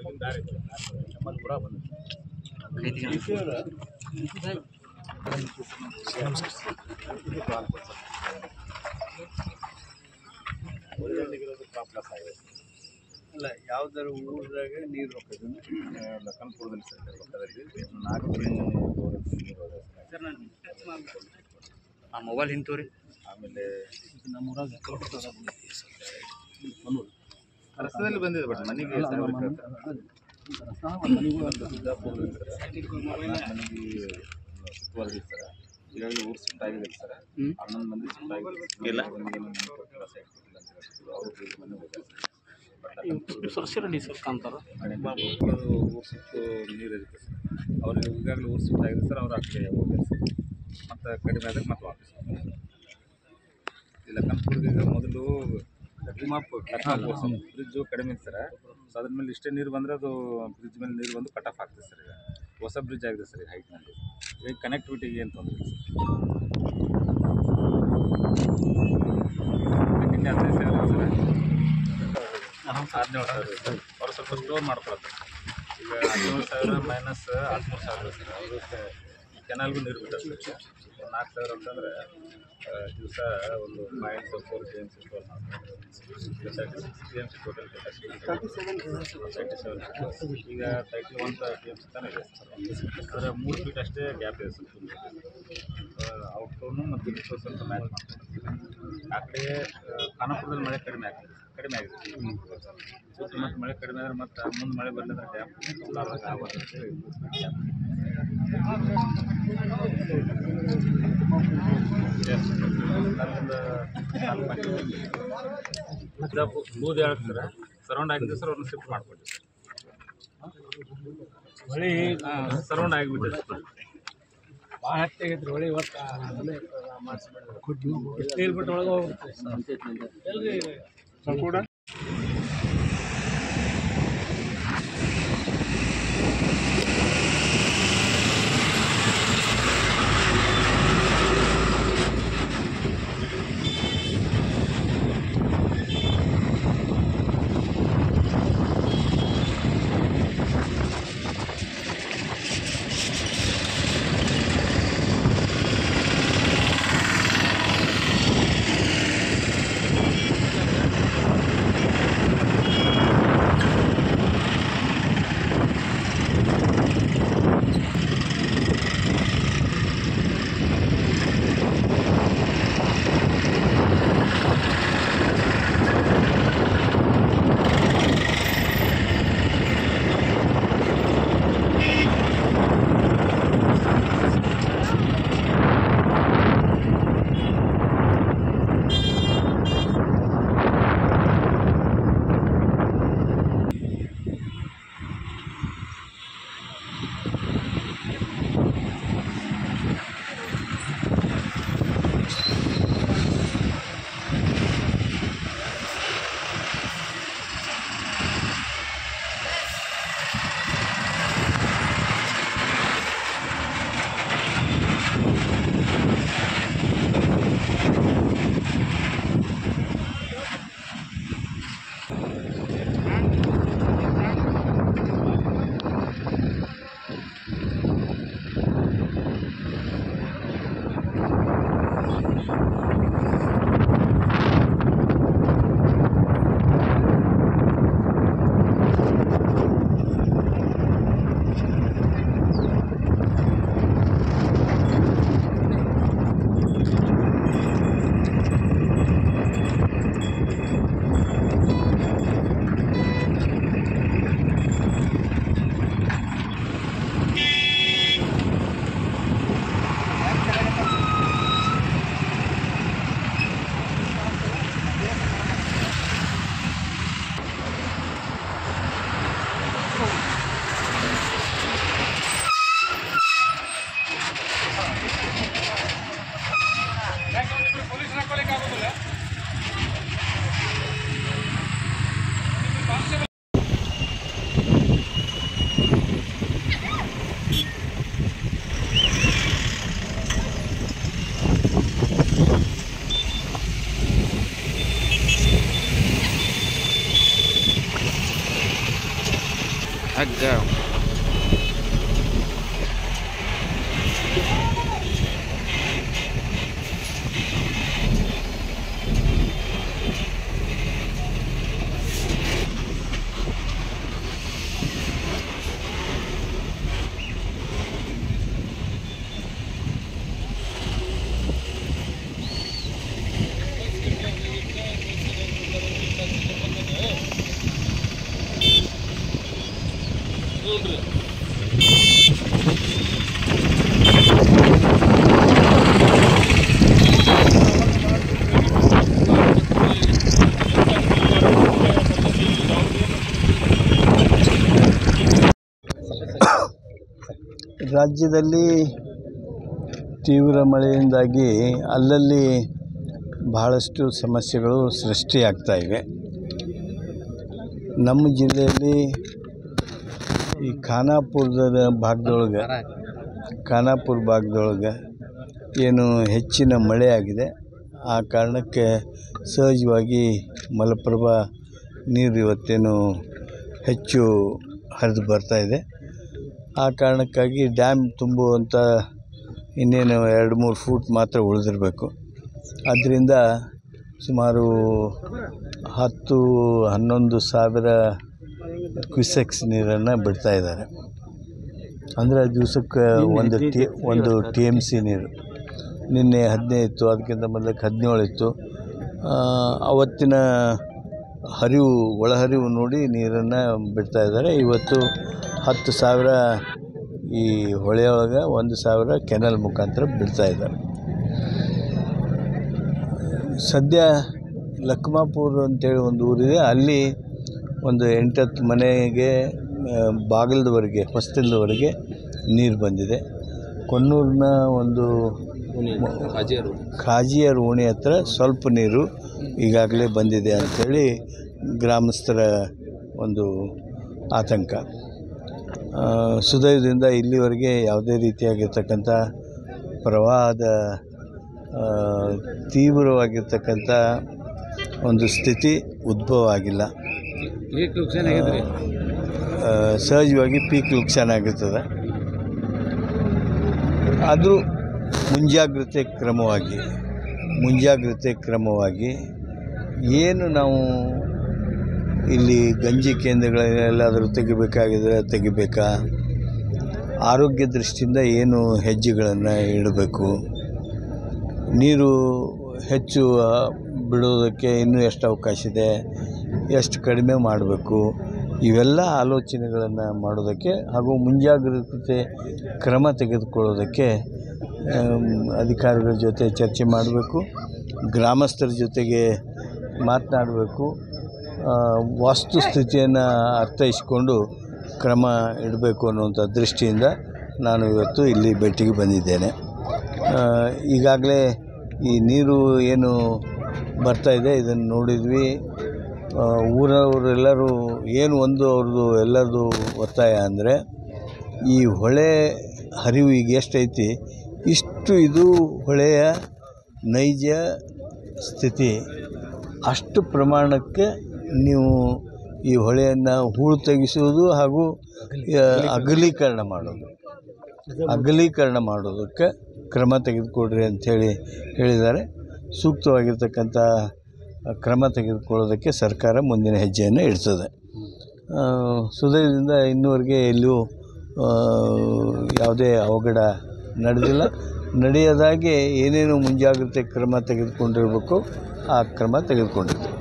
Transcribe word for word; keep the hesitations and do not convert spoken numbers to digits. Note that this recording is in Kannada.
ಅಲ್ಲ ಯಾವ್ದಾರ ಊರಾಗ ನೀರು ಹೋಗ್ತದೆ ಲಖನ್ಪುರದಲ್ಲಿ ಸರ್ ಪಕ್ಕದಲ್ಲಿ ನಾಲ್ಕು ಆ ಮೊಬೈಲ್ ಹಿಂತೂರಿ ಆಮೇಲೆ ನಮ್ಮೂರಾಗ ರಸ್ತೆದಲ್ಲಿ ಬಂದಿದೆ ಬಟ್ ಮನೆಗೆ ಮನೆಗೆ ಸುತ್ತುವರೆದಿದೆ ಸರ್. ಈಗಾಗಲೇ ಊರು ಶಿಫ್ಟ್ ಆಗಿದೆ ಸರ್. ಹನ್ನೊಂದು ಮಂದಿ ಶಿಫ್ಟ್ ಆಗಿದೆ ಇಲ್ಲ ಅವ್ರಿಗೆ ಮನೆ ಸರ್ಸಿರಡಿ ಸರ್ ಕಾಂತಾರ ಊರು ಸುತ್ತು ನೀರು ಇರುತ್ತೆ ಸರ್. ಅವ್ರಿಗೆ ಈಗಾಗಲೇ ಊರು ಶಿಫ್ಟ್ ಆಗಿದೆ ಸರ್. ಅವ್ರು ಆ ಕಡೆ ಹೋಗ್ತಾರೆ ಸರ್. ಮತ್ತು ಕಡಿಮೆ ಆದರೆ ಮತ್ತೆ ವಾಪಸ್ ಈ ಲಖನ್ಪುರ್ಗೆ ಈಗ ಮೊದಲು ಲಕ್ಮಾಪ್ ಲಕ್ಮಾಪ್ ಬ್ರಿಡ್ಜು ಕಡಿಮೆ ಇತ್ತು ಸರ್. ಸೊ ಅದ್ರ ಮೇಲೆ ಇಷ್ಟೇ ನೀರು ಬಂದರೆ ಅದು ಬ್ರಿಡ್ಜ್ ಮೇಲೆ ನೀರು ಬಂದು ಕಟ್ ಆಫ್ ಆಗ್ತದೆ ಸರ್. ಈಗ ಹೊಸ ಬ್ರಿಡ್ಜ್ ಆಗಿದೆ ಸರ್ ಈಗ ಹೈಟ್ನಲ್ಲಿ. ಈಗ ಕನೆಕ್ಟಿವಿಟಿಗೆ ಏನು ತೊಂದರೆ ಇಲ್ಲ ಸರ್. ನಿನ್ನೆ ಹದಿನೈದು ಸಾವಿರ ಸರ್ ಹದಿನೇಳು ಸಾವಿರ ಸರ್. ಅವರು ಸ್ವಲ್ಪ ಸ್ಟೋರ್ ಮಾಡ್ಕೊಳತ್ತೆ. ಈಗ ಹದಿನೇಳು ಸಾವಿರ ಮೈನಸ್ ಹದಿಮೂರು ಸಾವಿರ ಸರ್. ಅವರು ಕೆನಾಲ್ಗೂ ನೀರು ಬಿಟ್ಟರೆ ಸರ್ ನಾಲ್ಕು ಸಾವಿರ ಅಂತಂದರೆ ದಿವಸ ಒಂದು point four K M C store ಮಾಡ್ತಾರೆ. Six K M C total capacity thirty seven ಈಗ thirty one K M C ತನಕ ಇದೆ ಸರ್. ಅದರ ಮೂರು ಫೀಟ್ ಅಷ್ಟೇ ಗ್ಯಾಪ್ ಇದೆ ಸರ್. ಔಟ್ಡೋರ್ನು ಮತ್ತು ಇನ್ಡೋರ್ ಸ್ವಲ್ಪ ಮ್ಯಾಚ್ ಮಾಡ್ತಾರೆ. ಆ ಕಡೆ ಖಾನಾಪುರದಲ್ಲಿ ಮಳೆ ಕಡಿಮೆ ಆಗ್ತದೆ ಕಡಿಮೆ ಆಗಿದೆ ಸುತ್ತ ಮತ್ತು ಮಳೆ ಕಡಿಮೆ ಆದರೆ ಮತ್ತು ಮುಂದೆ ಮಳೆ ಬರಲಿದ್ರೆ ಡ್ಯಾಮ್ ತುಂಬಲಾರ್ದಾಗ ಆಗುತ್ತೆ. ಬೂದಿ ಹೇಳ್ತಾರೆ ಸರೌಂಡ್ ಆಗಿದೆ ಸರ್. ಅವ್ರನ್ನ ಶಿಫ್ಟ್ ಮಾಡ್ಕೊಟ್ಟಿವಿ ಸರ್. ಹೊಳಿ ಸರೌಂಡ್ ಆಗಿಬಿಟ್ಟಿದೆ ಸರ್. ಭಾಳ ಹತ್ತಿಗೈತ್ರಿ ಹೊಳಿ. ಇವತ್ತು ನೀರು ಬಿಟ್ಟು ಒಳಗೆ ಹೋಗುತ್ತೆ. ಹಗ್ಗ ರಾಜ್ಯದಲ್ಲಿ ತೀವ್ರ ಮಳೆಯಿಂದಾಗಿ ಅಲ್ಲಲ್ಲಿ ಬಹಳಷ್ಟು ಸಮಸ್ಯೆಗಳು ಸೃಷ್ಟಿಯಾಗ್ತಾ ಇವೆ. ನಮ್ಮ ಜಿಲ್ಲೆಯಲ್ಲಿ ಈ ಖಾನಾಪುರದ ಭಾಗದೊಳಗೆ ಖಾನಾಪುರ ಭಾಗದೊಳಗೆ ಏನು ಹೆಚ್ಚಿನ ಮಳೆ ಆಗಿದೆ. ಆ ಕಾರಣಕ್ಕೆ ಸಹಜವಾಗಿ ಮಲಪ್ರಭಾ ನೀರು ಇವತ್ತೇನು ಹೆಚ್ಚು ಹರಿದು ಬರ್ತಾಯಿದೆ. ಆ ಕಾರಣಕ್ಕಾಗಿ ಡ್ಯಾಮ್ ತುಂಬುವಂಥ ಇನ್ನೇನು ಎರಡು ಮೂರು ಫೂಟ್ ಮಾತ್ರ ಉಳಿದಿರಬೇಕು. ಅದರಿಂದ ಸುಮಾರು ಹತ್ತು ಹನ್ನೊಂದು ಸಾವಿರ ಕ್ಯೂಸೆಕ್ಸ್ ನೀರನ್ನು ಬಿಡ್ತಾ ಇದ್ದಾರೆ. ಅಂದರೆ ದಿವಸಕ್ಕೆ ಒಂದು ಟಿ ಒಂದು ಟಿ ಎಮ್ ಸಿ ನೀರು. ನಿನ್ನೆ ಹದಿನೈದು ಇತ್ತು, ಅದಕ್ಕಿಂತ ಮೊದಲಕ್ಕೆ ಹದಿನೇಳು ಇತ್ತು. ಅವತ್ತಿನ ಹರಿವು ಒಳಹರಿವು ನೋಡಿ ನೀರನ್ನು ಬಿಡ್ತಾ ಇದ್ದಾರೆ. ಇವತ್ತು ಹತ್ತು ಸಾವಿರ ಈ ಹೊಳೆಯೊಳಗೆ ಒಂದು ಸಾವಿರ ಕೆನಲ್ ಮುಖಾಂತರ ಬಿಡ್ತಾ ಇದ್ದಾರೆ. ಸದ್ಯ ಲಕ್ಮಾಪುರ ಅಂತೇಳಿ ಒಂದು ಊರಿದೆ, ಅಲ್ಲಿ ಒಂದು ಎಂಟತ್ತು ಮನೆಗೆ ಬಾಗಿಲದವರೆಗೆ ಹೊಸ್ತಿಲದವರೆಗೆ ನೀರು ಬಂದಿದೆ. ಕೊನ್ನೂರಿನ ಒಂದು ಖಾಜಿಯರ ಓಣಿ ಹತ್ರ ಸ್ವಲ್ಪ ನೀರು ಈಗಾಗಲೇ ಬಂದಿದೆ ಅಂಥೇಳಿ ಗ್ರಾಮಸ್ಥರ ಒಂದು ಆತಂಕ. ಸುದಯದಿಂದ ಇಲ್ಲಿವರೆಗೆ ಯಾವುದೇ ರೀತಿಯಾಗಿರ್ತಕ್ಕಂಥ ಪ್ರವಾಹದ ತೀವ್ರವಾಗಿರ್ತಕ್ಕಂಥ ಒಂದು ಸ್ಥಿತಿ ಉದ್ಭವ ಆಗಿಲ್ಲ. ಸಹಜವಾಗಿ ಪೀಕ್ ನುಕ್ಸಾನ ಆಗಿರ್ತದೆ. ಆದರೂ ಮುಂಜಾಗ್ರತೆ ಕ್ರಮವಾಗಿ ಮುಂಜಾಗ್ರತೆ ಕ್ರಮವಾಗಿ ಏನು ನಾವು ಇಲ್ಲಿ ಗಂಜಿ ಕೇಂದ್ರಗಳನ್ನೆಲ್ಲಾದರೂ ತೆಗಿಬೇಕಾಗಿದ್ರೆ ತೆಗಿಬೇಕಾ, ಆರೋಗ್ಯ ದೃಷ್ಟಿಯಿಂದ ಏನು ಹೆಜ್ಜೆಗಳನ್ನು ಇಡಬೇಕು, ನೀರು ಹೆಚ್ಚು ಬಿಡೋದಕ್ಕೆ ಇನ್ನೂ ಎಷ್ಟು ಅವಕಾಶ ಇದೆ, ಎಷ್ಟು ಕಡಿಮೆ ಮಾಡಬೇಕು, ಇವೆಲ್ಲ ಆಲೋಚನೆಗಳನ್ನು ಮಾಡೋದಕ್ಕೆ ಹಾಗೂ ಮುಂಜಾಗ್ರತೆ ಕ್ರಮ ತೆಗೆದುಕೊಳ್ಳೋದಕ್ಕೆ ಅಧಿಕಾರಿಗಳ ಜೊತೆ ಚರ್ಚೆ ಮಾಡಬೇಕು, ಗ್ರಾಮಸ್ಥರ ಜೊತೆಗೆ ಮಾತನಾಡಬೇಕು, ವಾಸ್ತುಸ್ಥಿತಿಯನ್ನು ಅರ್ಥೈಸಿಕೊಂಡು ಕ್ರಮ ಇಡಬೇಕು ಅನ್ನುವಂಥ ದೃಷ್ಟಿಯಿಂದ ನಾನು ಇವತ್ತು ಇಲ್ಲಿ ಭೇಟಿಗೆ ಬಂದಿದ್ದೇನೆ. ಈಗಾಗಲೇ ಈ ನೀರು ಏನು ಬರ್ತಾಯಿದೆ ಇದನ್ನು ನೋಡಿದ್ವಿ. ಊರವರೆಲ್ಲರೂ ಏನು ಒಂದು ಅವ್ರದ್ದು ಎಲ್ಲರದು ಒತ್ತಾಯ ಅಂದರೆ ಈ ಹೊಳೆ ಹರಿವು ಈಗ ಎಷ್ಟೈತಿ ಇಷ್ಟು ಇದು ಹೊಳೆಯ ನೈಜ ಸ್ಥಿತಿ, ಅಷ್ಟು ಪ್ರಮಾಣಕ್ಕೆ ನೀವು ಈ ಹೊಳೆಯನ್ನು ಹೂಳು ತೆಗೆಸುವುದು ಹಾಗೂ ಅಗಲೀಕರಣ ಮಾಡೋದು ಅಗಲೀಕರಣ ಮಾಡೋದಕ್ಕೆ ಕ್ರಮ ತೆಗೆದುಕೊಡ್ರಿ ಅಂಥೇಳಿ ಹೇಳಿದ್ದಾರೆ. ಸೂಕ್ತವಾಗಿರ್ತಕ್ಕಂಥ ಕ್ರಮ ತೆಗೆದುಕೊಳ್ಳೋದಕ್ಕೆ ಸರ್ಕಾರ ಮುಂದಿನ ಹೆಜ್ಜೆಯನ್ನು ಇಡ್ತದೆ. ಸುದಯದಿಂದ ಇನ್ನೂವರೆಗೆ ಎಲ್ಲೂ ಯಾವುದೇ ಅವಘಡ ನಡೆದಿಲ್ಲ. ನಡೆಯದಾಗೆ ಏನೇನು ಮುಂಜಾಗ್ರತೆ ಕ್ರಮ ತೆಗೆದುಕೊಂಡಿರಬೇಕು ಆ ಕ್ರಮ ತೆಗೆದುಕೊಂಡಿದೆ.